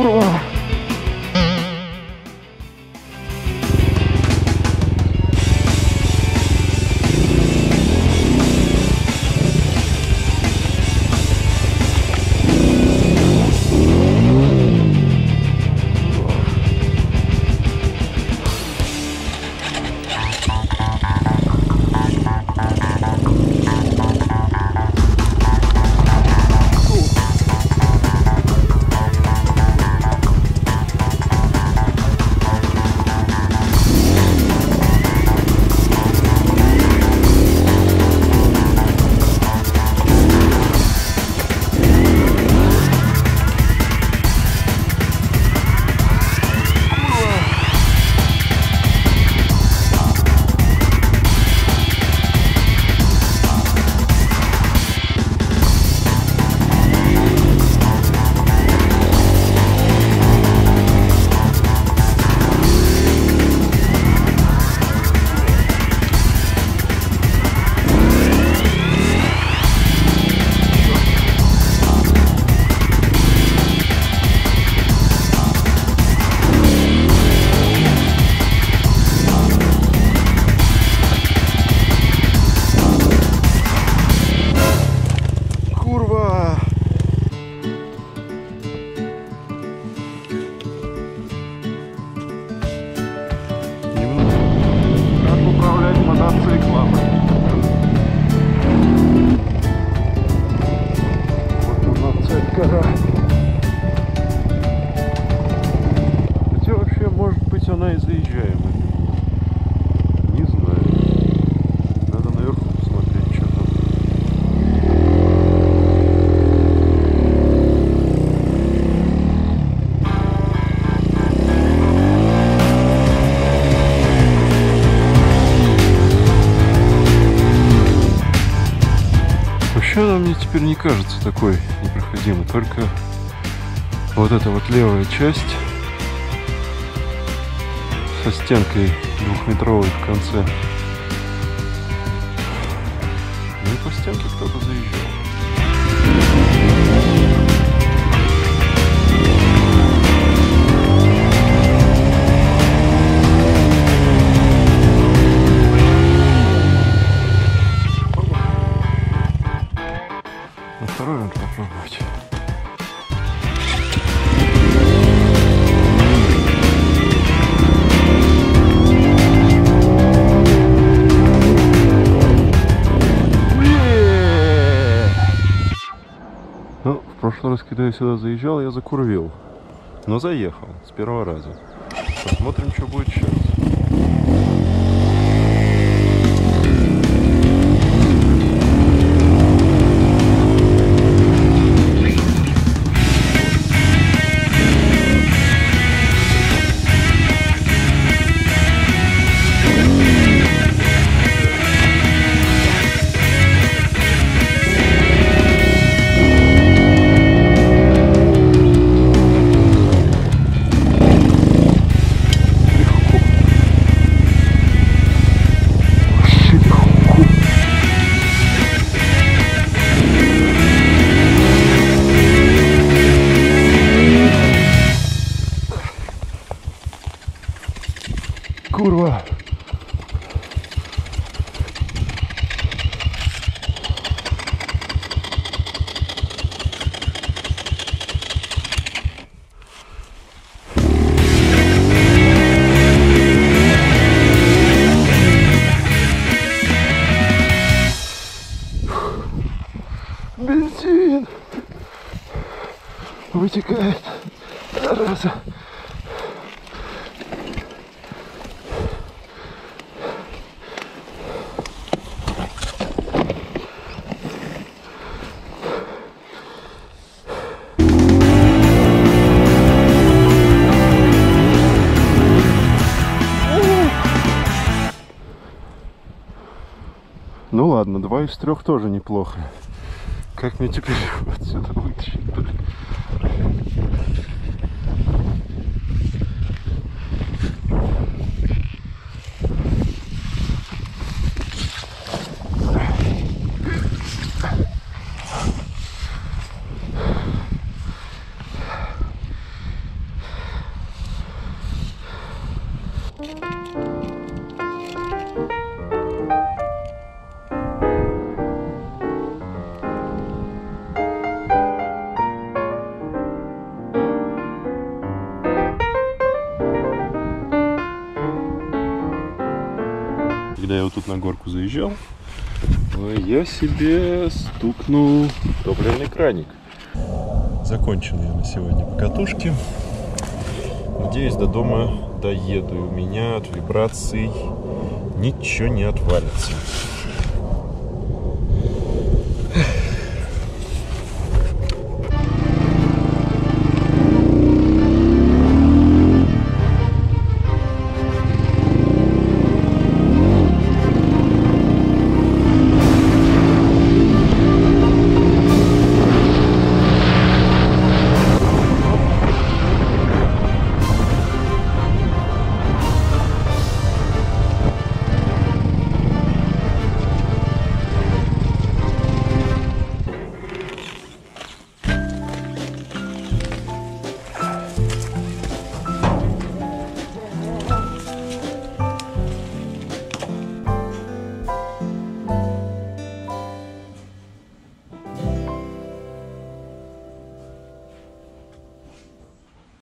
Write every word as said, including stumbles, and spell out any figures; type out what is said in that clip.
Kurwa! Хотя вообще, может быть, она и заезжаемая. Не знаю. Надо наверху посмотреть, что там. Вообще она мне теперь не кажется такой непроходимой, только вот эта вот левая часть со стенкой двухметровой в конце. Ну и по стенке кто-то заезжал. На второй надо попробовать. Ну, в прошлый раз, когда я сюда заезжал, я закурвил. Но заехал с первого раза. Посмотрим, что будет сейчас. Kurwa. Бензин вытекает, зараза. Ну ладно, два из трех тоже неплохо. Как мне теперь отсюда вытащить? когда я вот тут на горку заезжал, я себе стукнул топливный краник. Закончил я на сегодня покатушки. Надеюсь, до дома доеду, и у меня от вибраций ничего не отвалится.